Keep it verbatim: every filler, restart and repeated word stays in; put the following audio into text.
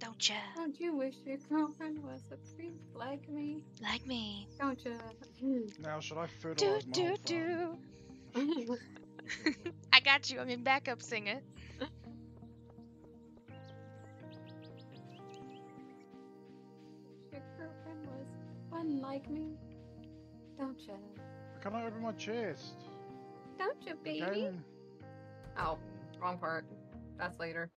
Dontcha. Don't you wish your girlfriend was a priest like me? Like me. Dontcha. Now, should I Do fertilize my do whole farm? do. I got you. I'm in backup singer. Your girlfriend was one like me. Dontcha. Can I open my chest? Dontcha, baby. Okay. Oh, wrong part. That's later.